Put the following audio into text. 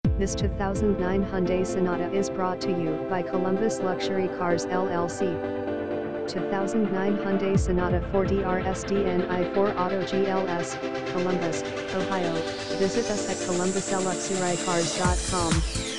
This 2009 Hyundai Sonata is brought to you by Columbus Luxury Cars LLC. 2009 Hyundai Sonata 4DRSDNi4 Auto GLS, Columbus, Ohio. Visit us at columbusluxurycars.com.